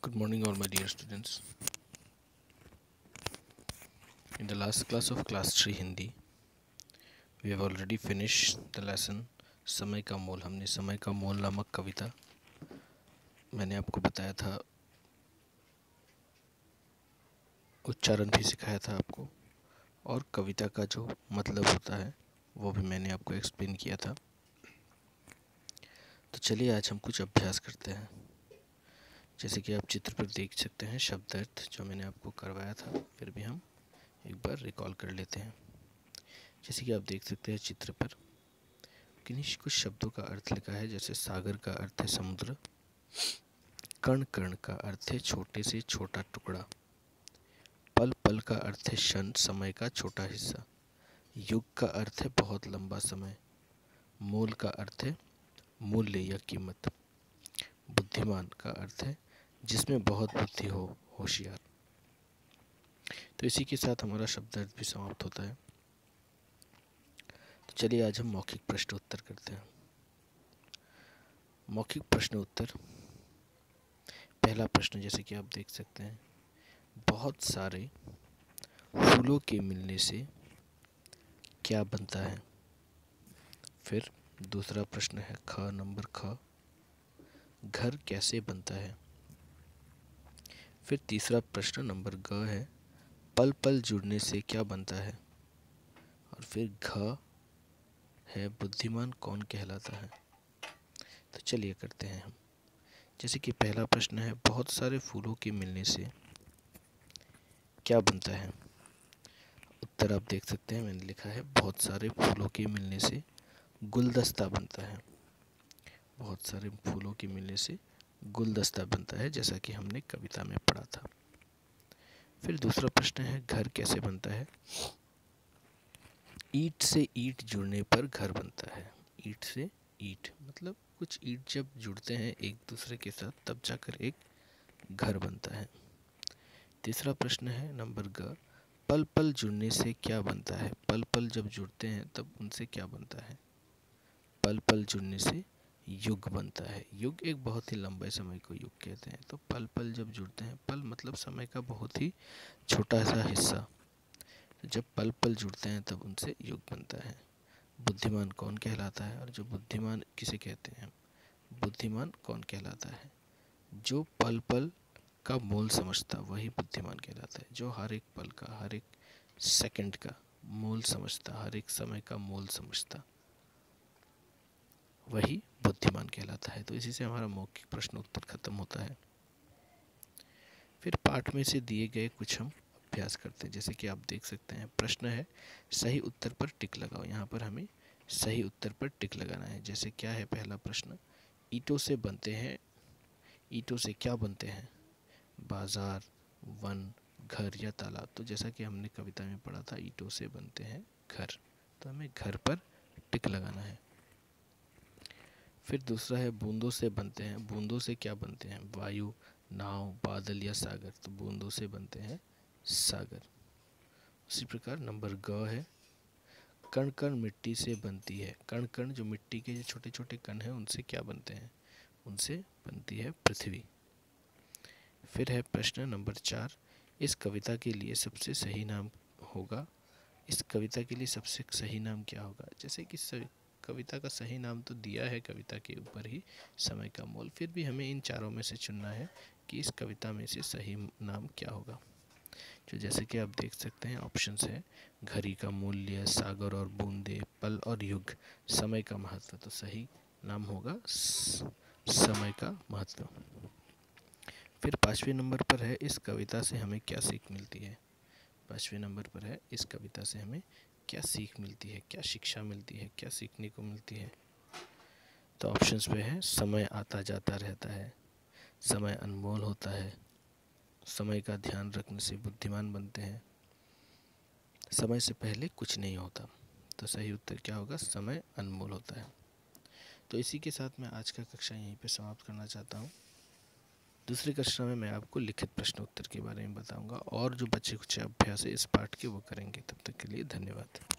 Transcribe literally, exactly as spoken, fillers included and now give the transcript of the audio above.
Good morning, all my dear students. In the last class of class three Hindi, we have already finished the lesson समय का मोल. हमने समय का मोल नामक कविता मैंने आपको बताया था, उच्चारण भी सिखाया था आपको, और कविता का जो मतलब होता है वो भी मैंने आपको एक्सप्लेन किया था. तो चलिए आज हम कुछ अभ्यास करते हैं. जैसे कि आप चित्र पर देख सकते हैं शब्द अर्थ जो मैंने आपको करवाया था, फिर भी हम एक बार रिकॉल कर लेते हैं. जैसे कि आप देख सकते हैं चित्र पर किन्हीं कुछ शब्दों का अर्थ लिखा है. जैसे सागर का अर्थ है समुद्र, कण कण का अर्थ है छोटे से छोटा टुकड़ा, पल पल का अर्थ है क्षण समय का छोटा हिस्सा, युग का अर्थ है बहुत लंबा समय, मोल का अर्थ है मूल्य या कीमत, बुद्धिमान का अर्थ है जिसमें बहुत बुद्धि हो, होशियार. तो इसी के साथ हमारा शब्द अर्थ भी समाप्त होता है. तो चलिए आज हम मौखिक प्रश्न उत्तर करते हैं. मौखिक प्रश्न उत्तर. पहला प्रश्न, जैसे कि आप देख सकते हैं, बहुत सारे फूलों के मिलने से क्या बनता है. फिर दूसरा प्रश्न है ख नंबर ख, घर कैसे बनता है. फिर तीसरा प्रश्न नंबर ग है, पल पल जुड़ने से क्या बनता है. और फिर घ है, बुद्धिमान कौन कहलाता है. तो चलिए करते हैं हम. जैसे कि पहला प्रश्न है, बहुत सारे फूलों के मिलने से क्या बनता है. उत्तर आप देख सकते हैं, मैंने लिखा है बहुत सारे फूलों के मिलने से गुलदस्ता बनता है. बहुत सारे फूलों के मिलने से गुलदस्ता बनता है, जैसा कि हमने कविता में पढ़ा था. फिर दूसरा प्रश्न है, घर कैसे बनता है. ईंट से ईंट जुड़ने पर घर बनता है. ईंट से ईंट मतलब कुछ ईंट जब जुड़ते हैं एक दूसरे के साथ तब जाकर एक घर बनता है. तीसरा प्रश्न है नंबर ग, पल पल जुड़ने से क्या बनता है. पल पल जब जुड़ते हैं तब उनसे क्या बनता है. पल पल जुड़ने से युग बनता है. युग एक बहुत ही लंबे समय को युग कहते हैं. तो पल पल जब जुड़ते हैं, पल मतलब समय का बहुत ही छोटा सा हिस्सा, जब पल पल जुड़ते हैं तब उनसे युग बनता है. बुद्धिमान कौन कहलाता है. और जो बुद्धिमान किसे कहते हैं, बुद्धिमान कौन कहलाता है, जो पल पल का मोल समझता वही बुद्धिमान कहलाता है. जो हर एक पल का, हर एक सेकंड का मोल समझता, हर एक समय का मोल समझता, वही बुद्धिमान कहलाता है. तो इसी से हमारा मौखिक प्रश्न उत्तर खत्म होता है. फिर पाठ में से दिए गए कुछ हम अभ्यास करते हैं. जैसे कि आप देख सकते हैं प्रश्न है, सही उत्तर पर टिक लगाओ. यहाँ पर हमें सही उत्तर पर टिक लगाना है. जैसे क्या है पहला प्रश्न, ईंटों से बनते हैं. ईंटों से क्या बनते हैं, बाजार, वन, घर या तालाब. तो जैसा कि हमने कविता में पढ़ा था, ईंटों से बनते हैं घर, तो हमें घर पर टिक लगाना है. फिर दूसरा है, बूंदों से बनते हैं. बूंदों से क्या बनते हैं, वायु, नाव, बादल या सागर. तो बूंदों से बनते हैं सागर. उसी प्रकार नंबर ग है, कण कण मिट्टी से बनती है. कण कण जो मिट्टी के जो छोटे छोटे कण हैं उनसे क्या बनते हैं, उनसे बनती है पृथ्वी. फिर है प्रश्न नंबर चार, इस कविता के लिए सबसे सही नाम होगा. इस कविता के लिए सबसे सही नाम क्या होगा. जैसे कि कविता का सही नाम तो दिया है कविता के ऊपर ही, समय का मोल. फिर भी हमें इन चारों में से चुनना है कि इस कविता में से सही नाम क्या होगा. जो जैसे कि आप देख सकते हैं ऑप्शंस है, घड़ी का मूल्य, सागर और बूंदे, पल और युग, समय का महत्व. तो सही नाम होगा समय का महत्व. फिर पाँचवें नंबर पर है, इस कविता से हमें क्या सीख मिलती है. पाँचवें नंबर पर है, इस कविता से हमें क्या सीख मिलती है, क्या शिक्षा मिलती है, क्या सीखने को मिलती है. तो ऑप्शंस पे है, समय आता जाता रहता है, समय अनमोल होता है, समय का ध्यान रखने से बुद्धिमान बनते हैं, समय से पहले कुछ नहीं होता. तो सही उत्तर क्या होगा, समय अनमोल होता है. तो इसी के साथ मैं आज का कक्षा यहीं पे समाप्त करना चाहता हूँ. दूसरी कक्षा में मैं आपको लिखित प्रश्न उत्तर के बारे में बताऊंगा, और जो बच्चे कुछ अभ्यास है इस पाठ के वो करेंगे. तब तक के लिए धन्यवाद.